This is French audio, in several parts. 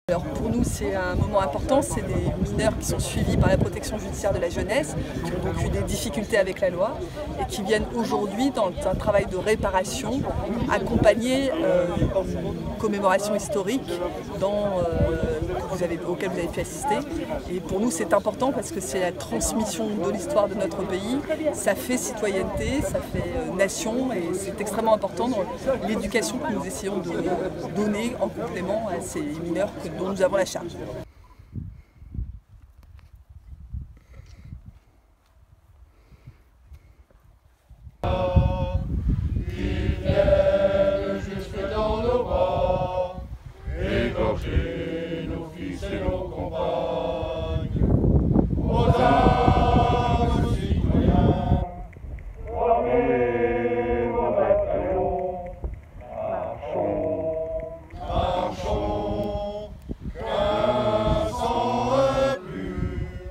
Alors pour nous c'est un moment important, c'est des mineurs qui sont suivis par la protection judiciaire de la jeunesse, qui ont donc eu des difficultés avec la loi et qui viennent aujourd'hui dans un travail de réparation, accompagner une commémoration historique auquel vous avez pu assister. Et pour nous c'est important parce que c'est la transmission de l'histoire de notre pays, ça fait citoyenneté, ça fait nation et c'est extrêmement important dans l'éducation que nous essayons de donner en complément à ces mineurs dont nous avons la charge. Ils viennent jusque dans nos bras, égorger nos fils et nos compagnes. Aux armes, citoyens, formez vos bataillons, marchons, marchons, qu'un sang impur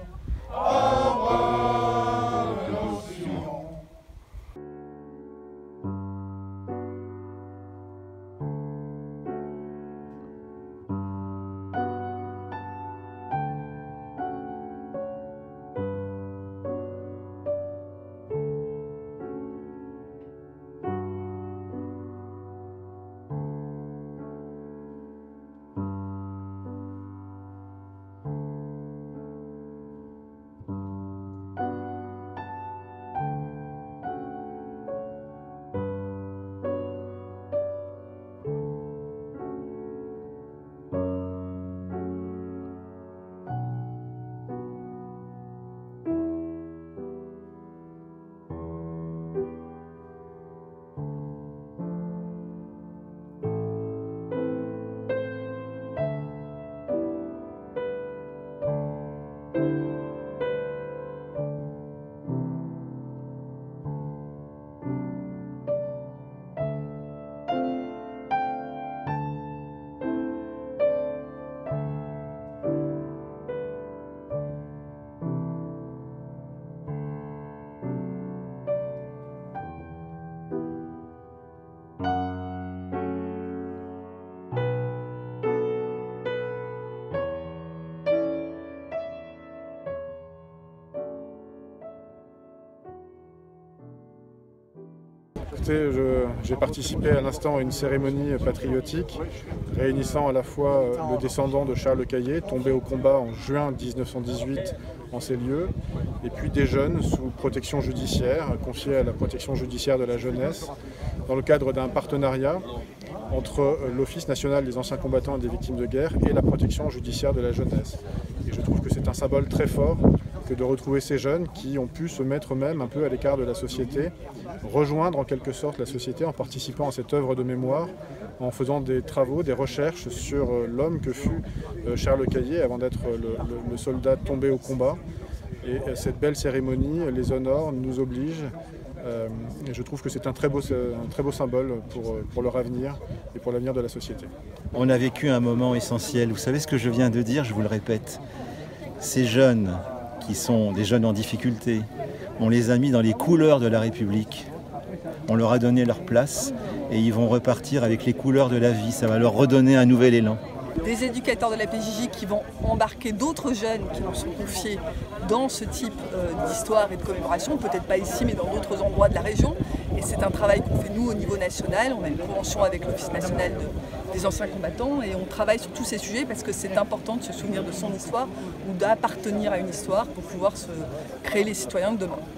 abreuve nos sillons. J'ai participé à l'instant à une cérémonie patriotique réunissant à la fois le descendant de Charles Caillé, tombé au combat en juin 1918 en ces lieux, et puis des jeunes sous protection judiciaire, confiés à la protection judiciaire de la jeunesse, dans le cadre d'un partenariat entre l'Office national des anciens combattants et des victimes de guerre et la protection judiciaire de la jeunesse. Et je trouve que c'est un symbole très fort que de retrouver ces jeunes qui ont pu se mettre eux-mêmes un peu à l'écart de la société, rejoindre en quelque sorte la société en participant à cette œuvre de mémoire, en faisant des travaux, des recherches sur l'homme que fut Charles Caillé avant d'être le soldat tombé au combat. Et cette belle cérémonie les honore, nous oblige. Et je trouve que c'est un très beau symbole pour leur avenir et pour l'avenir de la société. On a vécu un moment essentiel. Vous savez ce que je viens de dire, je vous le répète. Ces jeunes qui sont des jeunes en difficulté, on les a mis dans les couleurs de la République. On leur a donné leur place et ils vont repartir avec les couleurs de la vie. Ça va leur redonner un nouvel élan. Des éducateurs de la PJJ qui vont embarquer d'autres jeunes qui leur sont confiés dans ce type d'histoire et de commémoration, peut-être pas ici mais dans d'autres endroits de la région. Et c'est un travail qu'on fait nous au niveau national. On a une convention avec l'Office national des anciens combattants et on travaille sur tous ces sujets parce que c'est important de se souvenir de son histoire ou d'appartenir à une histoire pour pouvoir se créer les citoyens de demain.